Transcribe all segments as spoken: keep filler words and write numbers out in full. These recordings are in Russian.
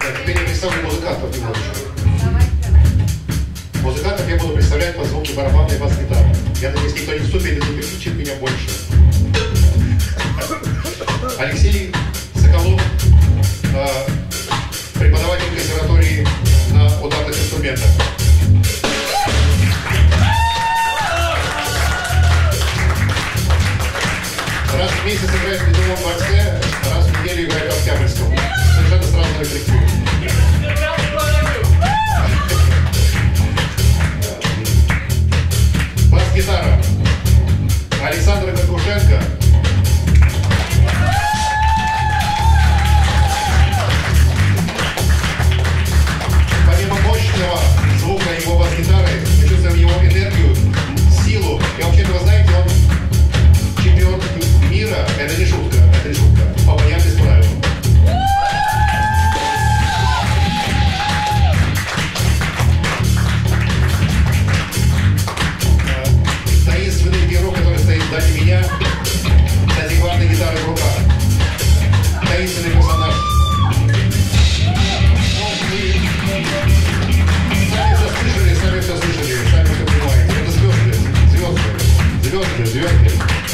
Теперь я представлю музыкантов немножечко. Музыкантов я буду представлять по звуку барабана и бас-гитары. Я надеюсь, никто не вступит и не переключит меня больше. Алексей Соколов, преподаватель консерватории на ударных инструментах. Раз в месяц играет в Ледовом дворце, раз в неделю играет в Октябрьском. Совершенно странный коллектив. Бас-гитара. Александр Горгушенко. Помимо мощного звука его бас-гитары, мы чувствуем его энергию, силу. И вообще-то вы знаете, он чемпион мира. Это не шутка, это не шутка. По понятным правилам. Таинственный герой, который стоит сзади меня, с антикварной гитарой в руках. Таинственный персонаж. Сами все слышали, сами все слышали, сами все понимаете. Это звезды, звезды, звезды, звезды.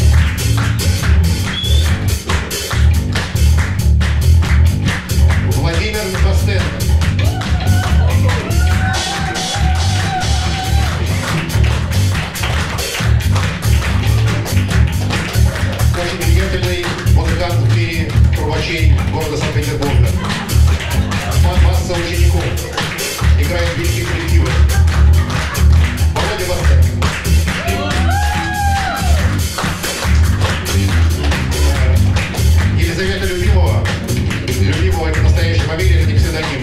Владимир Костенко. Очень влиятельный музыкант в мире трубачей города Санкт-Петербурга. Масса учеников. Играет в великих коллективах. Володя Басков. Елизавета Любимова. Любимова — это настоящая фамилия, это не псевдоним.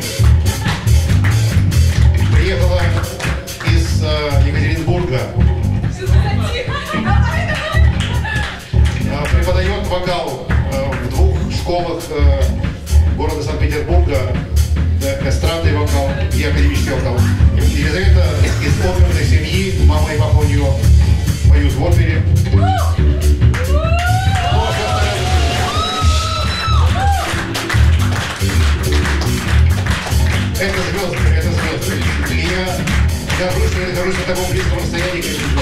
Приехала из э, Екатеринбурга. Э, преподает вокал э, в двух школах э, города Санкт-Петербурга. Э, эстрадный вокал и академический вокал. Елизавета из оперной семьи. Мама и папа у нее поют в опере. Это звезды, это звезды. И я горжусь, что я нахожусь на таком близком расстоянии, как